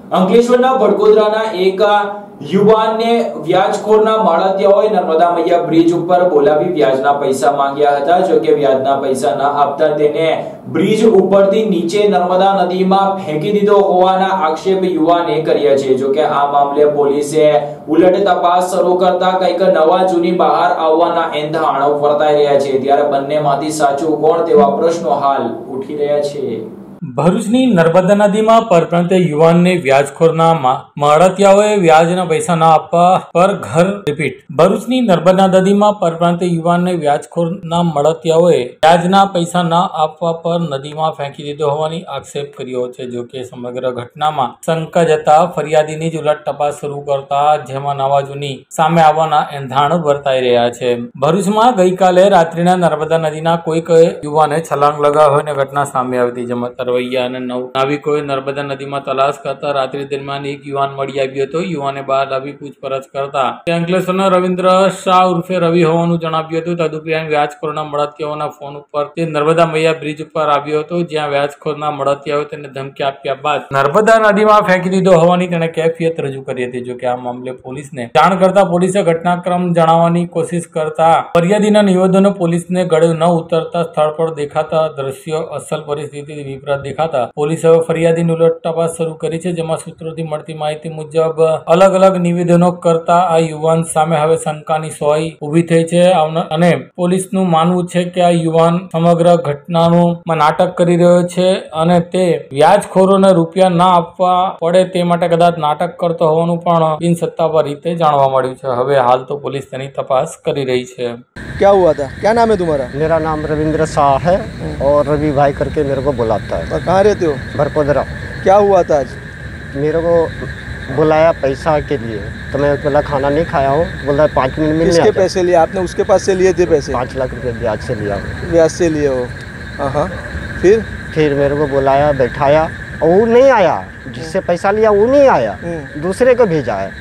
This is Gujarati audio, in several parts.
અંકલેશ્વરના ભડકોદરાના એક યુવાનને વ્યાજખોરના માળતિયાઓએ નર્મદા મૈયા બ્રિજ ઉપર બોલાવી વ્યાજના પૈસા માંગ્યા હતા। જો કે વ્યાજના પૈસા ન આપતા તેને બ્રિજ ઉપરથી નીચે નર્મદા નદીમાં ફેંકી દીધો હોવાના આક્ષેપ યુવાને કર્યા છે। જો કે આ મામલે પોલીસે ઉલટ તપાસ શરૂ કરતા કંઈક નવા જૂની બહાર આવવાના એંધાણ વર્તાઈ રહ્યા છે। ત્યારે બંનેમાંથી સાચું કોણ તેવા પ્રશ્નો હાલ ઉઠી રહ્યા છે। ભરૂચની નર્મદા નદીમાં પરપ્રાંતીય યુવાનને વ્યાજખોરના માળતિયાઓએ વ્યાજના પૈસા ના આપવા પર ઘર રિપીટ। ભરૂચની નર્મદા નદીમાં પરપ્રાંતીય યુવાનને વ્યાજખોરના માળતિયાઓએ વ્યાજના પૈસા ના આપવા પર નદીમાં ફેંકી દીધો હોવાની આક્ષેપ કર્યો છે। જો કે સમગ્ર ઘટનામાં શંકા જતા ફરિયાદીની જ ઉલટ તપાસ શરૂ કરતા જેમાં નવા જૂની સામે આવવાના એંધાણ વર્તાઈ રહ્યા છે। ભરૂચમાં ગઈકાલે રાત્રિના નર્મદા નદીના કોઈક યુવાને છલાંગ લગાવી હોવાની ઘટના સામે આવી હતી। જેમાં તરવૈયા અને નાવિકોએ નર્મદા નદીમાં તલાશ કરતા રાત્રિ દરમિયાન એક યુવાન મળી આવ્યો હતો। યુવાને બહાર આવી પૂછપરછ કરતા તે અંકલેશ્વરના રવિન્દ્ર શાહ ઉર્ફે રવિ હોવાનું જણાવ્યું હતું। તદુપરાંત વ્યાજખોરના મળતિયાઓના ફોન ઉપર તે નર્મદા મૈયા બ્રિજ ઉપર આવ્યો હતો, જ્યાં વ્યાજખોરના મળતિયાઓએ તેને ધમકી આપ્યા બાદ નર્મદા નદીમાં ફેંકી દીધો હોવાની તેને કેફિયત રજૂ કરી હતી। જો કે આ મામલે પોલીસને જાણ કરતા પોલીસે ઘટનાક્રમ જણાવવાની કોશિશ કરતા ફરિયાદીના નિવેદનો પોલીસને ગળે ન ઉતરતા સ્થળ પર દેખાતા દ્રશ્યો અસલ પરિસ્થિતિ વિપરીત દેખાતા પોલીસે ફરિયાદીની ઉલટ તપાસ શરૂ કરી છે। જેમાં સૂત્રોથી મળતી માહિતી મુજબ અલગ અલગ નિવેદનો કરતા આ યુવાન સામે હવે શંકાની સોય ઉભી થઈ છે અને પોલીસનું માનવું છે કે આ યુવાન સમગ્ર ઘટનાનું નાટક કરી રહ્યો છે અને તે વ્યાજખોરોને રૂપિયા ના આપવા પડે તે માટે કદાચ નાટક કરતો હોવાનું પણ બિનસત્તાવાર રીતે જાણવા મળ્યું છે। હવે હાલ તો પોલીસ તેની તપાસ કરી રહી છે। क्या हुआ था? क्या नाम है तुम्हारा? मेरा नाम रविंद्र शाह है और रवि भाई करके मेरे को बुलाता है। कहाँ रहते हो? भरकोदरा। क्या हुआ था आज? मेरे को बुलाया पैसा के लिए, तो मैं बोला खाना नहीं खाया हूँ, बोला 5 मिनट में। किसके पैसे लिए आपने? उसके पास से लिए थे पैसे? 5 लाख रुपये ब्याज से लिया। ब्याज से लिए हो? हाँ। फिर मेरे को बुलाया, बैठाया और वो नहीं आया, जिससे पैसा लिया वो नहीं आया, दूसरे को भेजा है।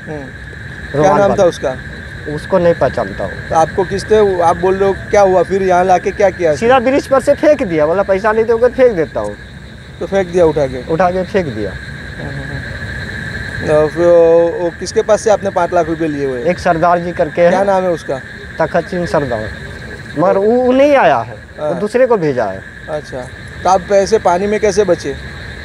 क्या नाम था उसका? उसको नहीं पहचानता हूँ। तो आपको किसने, आप बोल रहे हो क्या हुआ? फिर यहाँ लाके क्या किया? सीधा ब्रिज पर से फेंक दिया, बोला पैसा नहीं दोगे फेंक देता हूँ। तो फेंक दिया उठा के फेंक दिया। फिर वो किसके पास से आपने 5 लाख रुपए लिए हुए? एक सरदार जी करके है। क्या नाम है उसका? तखत सिंह सरदार, मगर वो नहीं आया है, वो दूसरे को भेजा है। अच्छा, तो आप पैसे पानी में कैसे बचे?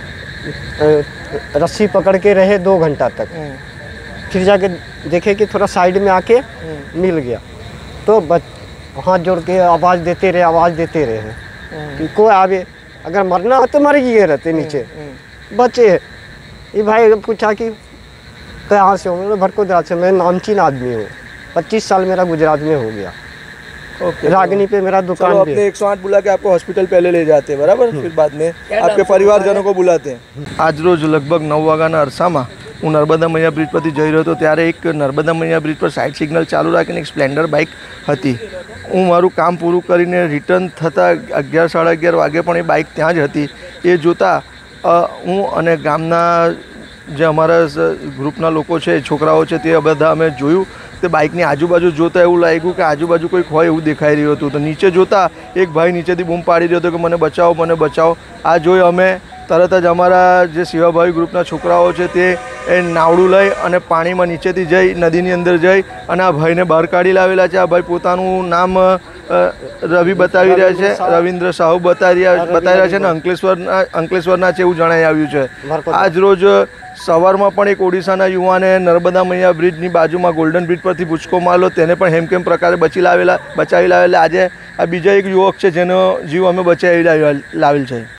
रस्सी पकड़ के रहे 2 घंटा तक, फिर जाके देखे कि थोड़ा साइड में आके मिल गया, तो हाथ जोड़ के आवाज़ देते रहे कि कोई आवे, अगर मरना हो तो मर गए रहते नीचे, बचे। ये भाई पूछा कि कहाँ से हो? भरकोदरा से। मैं नामचीन आदमी हूँ, 25 साल मेरा गुजरात में हो गया। रागनी पे मेरा दुकान भी है। 108 बुला के आपको हॉस्पिटल पहले ले जाते हैं, बराबर? फिर बाद में आपके परिवारजनों को बुलाते हैं। आज रोज लगभग 9 वाग्याના અરસામાં હું નર્મદા મૈયા બ્રિજ પરથી જઈ રહ્યો હતો, ત્યારે એક નર્મદા મૈયા બ્રિજ પર સાઇડ સિગ્નલ ચાલુ રાખીને એક સ્પ્લેન્ડર બાઇક હતી। હું મારું કામ પૂરું કરીને રિટર્ન થતાં 11 સાડા 11 વાગે પણ એ બાઇક ત્યાં જ હતી। એ જોતાં હું અને ગામના જે અમારા ગ્રુપના લોકો છે, છોકરાઓ છે, તે બધા અમે જોયું। તે બાઇકની આજુબાજુ જોતાં એવું લાગ્યું કે આજુબાજુ કોઈક હોય એવું દેખાઈ રહ્યું હતું। તો નીચે જોતાં એક ભાઈ નીચેથી બૂમ પાડી રહ્યો હતો કે મને બચાવો, મને બચાવો। આ જોઈ અમે તરત જ અમારા જે સેવાભાવી ગ્રુપના છોકરાઓ છે તે નાવડું લઈ અને પાણીમાં નીચેથી જઈ નદીની અંદર જઈ અને આ ભાઈને બહાર કાઢી લાવેલા છે। આ ભાઈ પોતાનું નામ રવિ બતાવી રહ્યા છે, રવિન્દ્ર સાહુ બતાવી રહ્યા છે અને અંકલેશ્વરના છે એવું જણાઈ આવ્યું છે। આજ રોજ સવારમાં પણ એક ઓડિશાના યુવાને નર્મદા મૈયા બ્રિજની બાજુમાં ગોલ્ડન બ્રિજ પરથી ભૂચકો મારેલો, તેને પણ હેમકેમ પ્રકારે બચાવી લાવેલા। આજે આ બીજા એક યુવક છે જેનો જીવ અમે બચાવી લાવેલ છે।